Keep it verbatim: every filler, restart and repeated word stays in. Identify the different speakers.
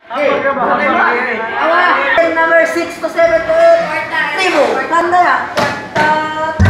Speaker 1: Okay. Awa. Number six to seven to eight. Tribo. Tanda ya.